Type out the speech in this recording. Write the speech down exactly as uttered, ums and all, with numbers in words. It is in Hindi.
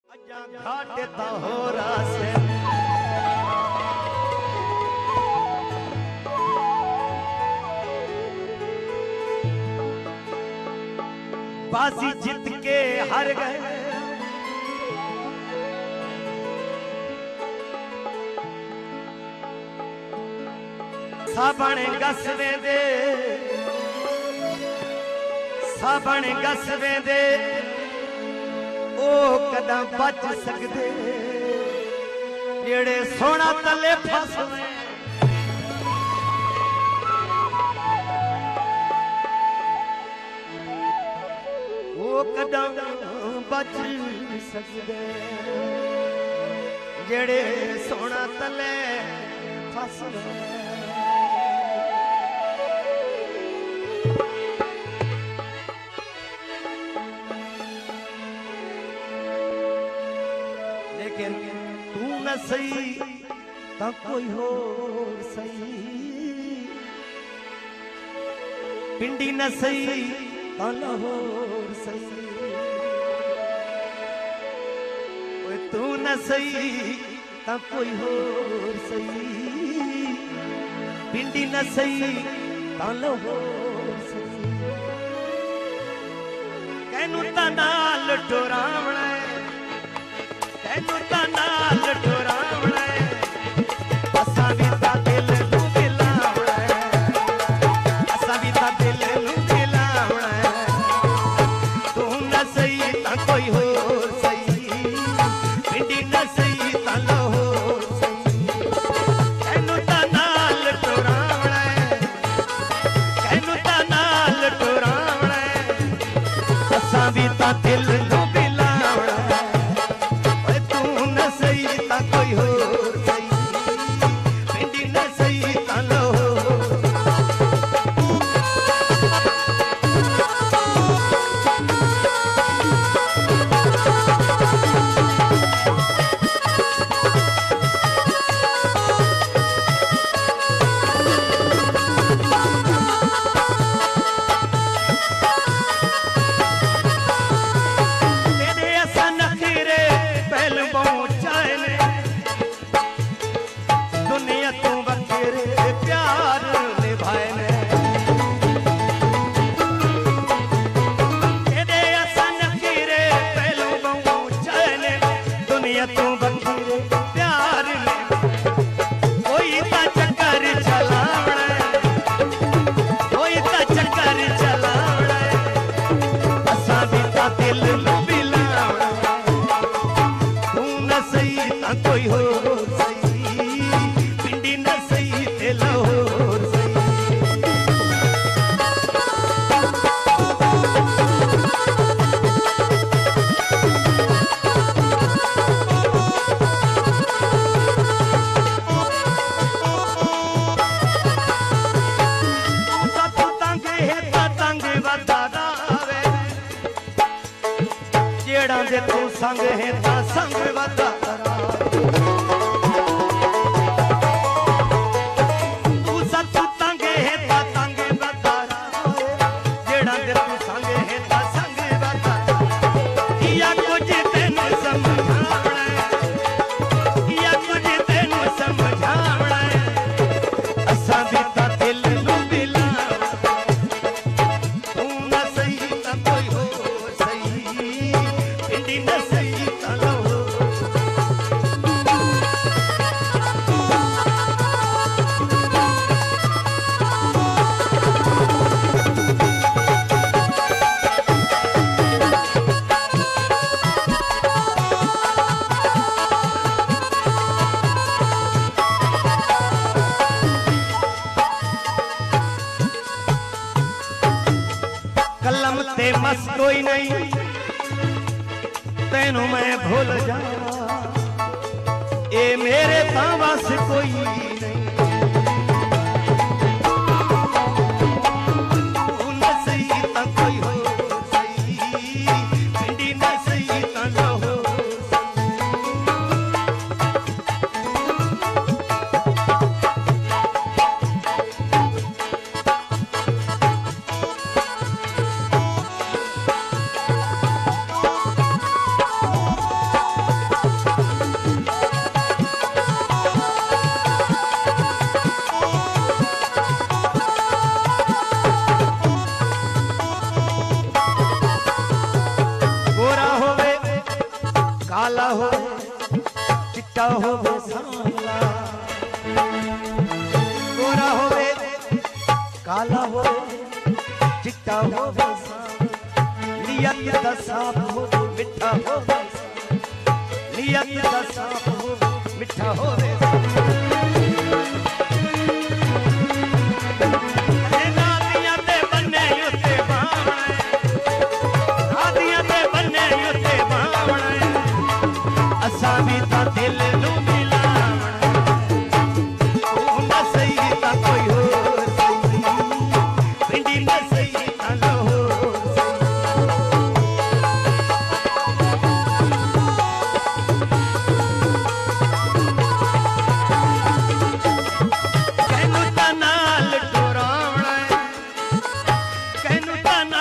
घाटे तो हो रासे बाजी जीत के हार गए साबण गसवे दे साबण गसवे दे ओ कदम बच सकदे जेड़े सोना तले फसवे ओ कदम बच सकदे जेड़े सोना तले फसवे तू न सही तो कोई होर सही पिंडी न सही तो लाहौर सही तू न सही तो कोई होर सही पिंडी न सही तो लाहौर सही कैनू ता नाल टोरावना तेनू ता नाल टोरावना असा भी ता दिल नू मिलावना असा भी ता दिल नू मिलावना तू न सही ता कोई होर सही पिंडी न सही ता लाहौर सही तेनू ता नाल टोरावना तेनू ता नाल टोरावना असा भी ता दिल नू तू संग है ता संग वदा तू सच तंग है ता तंग वदा जेड़ा दे तू संग है ता संग वदा किया कुछ तेनू समझावना किया कुछ तेनू समझावना असा भी ता दिल नू मिलावना तू न सही ता कोई होर सही न सही तलो कलम ते मस कोई नहीं तेनू मैं भूल जावा ए मेरे तावा से कोई नहीं तू न सही ता कोई होर सही पिंडी न सही ता लाहौर काला हो चिट्टा हो सांवला गोरा होवे काला हो चिट्टा हो नियत दा साफ हो मिठा हो नियत दा साफ हो मिठा हो दिल नू मिलावण तू ना सही ता कोई होर सही पिंडी ना सही ता लाहौर कहनू ता नाल टोरावणा कहनू ता